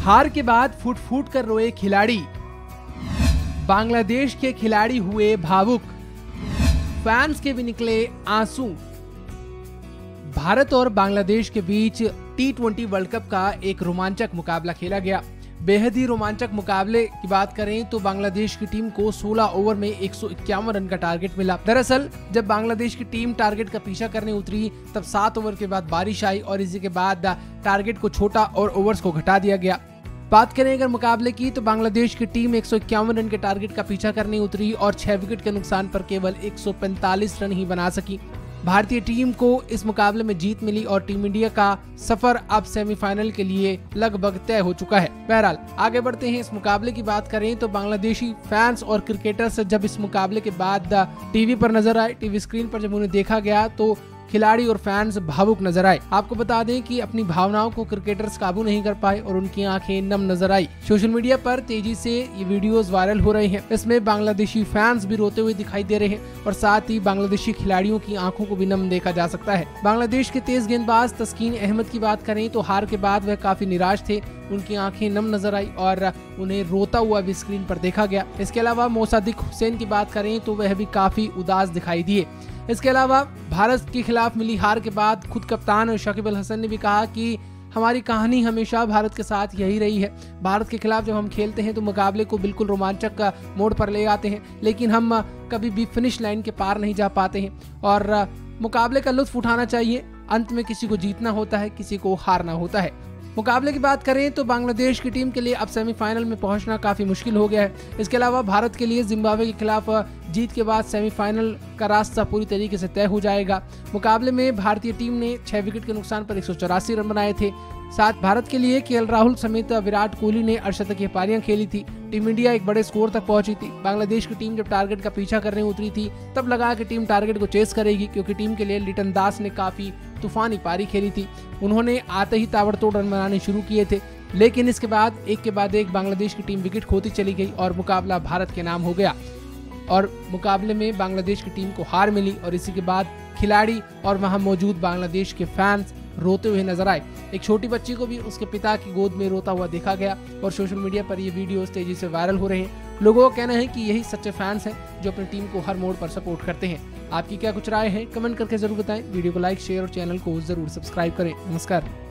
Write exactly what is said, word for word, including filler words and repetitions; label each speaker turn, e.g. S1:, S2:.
S1: हार के बाद फुट फुट कर रोए खिलाड़ी, बांग्लादेश के खिलाड़ी हुए भावुक, फैंस के भी निकले आंसू। भारत और बांग्लादेश के बीच टी ट्वेंटी वर्ल्ड कप का एक रोमांचक मुकाबला खेला गया। बेहद ही रोमांचक मुकाबले की बात करें तो बांग्लादेश की टीम को सोलह ओवर में एक सौ इक्यावन रन का टारगेट मिला। दरअसल जब बांग्लादेश की टीम टारगेट का पीछा करने उतरी तब सात ओवर के बाद बारिश आई और इसी के बाद टारगेट को छोटा और ओवर्स को घटा दिया गया। बात करें अगर मुकाबले की तो बांग्लादेश की टीम एक सौ इक्यावन रन के टारगेट का पीछा करने उतरी और छह विकेट के नुकसान पर केवल एक सौ पैंतालीस रन ही बना सकी। भारतीय टीम को इस मुकाबले में जीत मिली और टीम इंडिया का सफर अब सेमीफाइनल के लिए लगभग तय हो चुका है। बहरहाल आगे बढ़ते हैं। इस मुकाबले की बात करें तो बांग्लादेशी फैंस और क्रिकेटर्स जब इस मुकाबले के बाद टीवी पर नजर आए, टीवी स्क्रीन पर जब उन्हें देखा गया तो खिलाड़ी और फैंस भावुक नजर आए। आपको बता दें कि अपनी भावनाओं को क्रिकेटर्स काबू नहीं कर पाए और उनकी आंखें नम नजर आई। सोशल मीडिया पर तेजी से ये वीडियोस वायरल हो रहे हैं। इसमें बांग्लादेशी फैंस भी रोते हुए दिखाई दे रहे हैं और साथ ही बांग्लादेशी खिलाड़ियों की आंखों को भी नम देखा जा सकता है। बांग्लादेश के तेज गेंदबाज तस्कीन अहमद की बात करें तो हार के बाद वह काफी निराश थे। उनकी आंखें नम नजर आई और उन्हें रोता हुआ भी स्क्रीन पर देखा गया। इसके अलावा मोसादिक हुसैन की बात करें तो वह भी काफी उदास दिखाई दिए। इसके अलावा भारत के खिलाफ मिली हार के बाद खुद कप्तान शकीब अल हसन ने भी कहा कि हमारी कहानी हमेशा भारत के साथ यही रही है। भारत के खिलाफ जब हम खेलते हैं तो मुकाबले को बिल्कुल रोमांचक मोड़ पर ले आते हैं, लेकिन हम कभी भी फिनिश लाइन के पार नहीं जा पाते हैं और मुकाबले का लुत्फ उठाना चाहिए। अंत में किसी को जीतना होता है, किसी को हारना होता है। मुकाबले की बात करें तो बांग्लादेश की टीम के लिए अब सेमीफाइनल में पहुंचना काफी मुश्किल हो गया है। इसके अलावा भारत के लिए जिम्बाब्वे के खिलाफ जीत के बाद सेमीफाइनल का रास्ता पूरी तरीके से तय हो जाएगा। मुकाबले में भारतीय टीम ने छह विकेट के नुकसान पर एक सौ चौरासी रन बनाए थे। साथ भारत के लिए केएल राहुल समेत विराट कोहली ने अर्धशतकीय पारियां खेली थी। टीम इंडिया एक बड़े स्कोर तक पहुंची थी। बांग्लादेश की टीम जब टारगेट का पीछा करने उतरी थी तब लगा कि टीम टारगेट को चेस करेगी, क्योंकि टीम के लिए लिटन दास ने काफी तूफानी पारी खेली थी। उन्होंने आते ही ताबड़तोड़ रन बनाने शुरू किए थे, लेकिन इसके बाद एक के बाद एक बांग्लादेश की टीम विकेट खोती चली गई और मुकाबला भारत के नाम हो गया और मुकाबले में बांग्लादेश की टीम को हार मिली और इसी के बाद खिलाड़ी और वहां मौजूद बांग्लादेश के फैंस रोते हुए नजर आए। एक छोटी बच्ची को भी उसके पिता की गोद में रोता हुआ देखा गया और सोशल मीडिया पर ये वीडियोस तेजी से वायरल हो रहे हैं। लोगों का कहना है कि यही सच्चे फैंस हैं जो अपनी टीम को हर मोड़ पर सपोर्ट करते हैं। आपकी क्या कुछ राय है, कमेंट करके जरूर बताएं। वीडियो को लाइक, शेयर और चैनल को जरूर सब्सक्राइब करें। नमस्कार।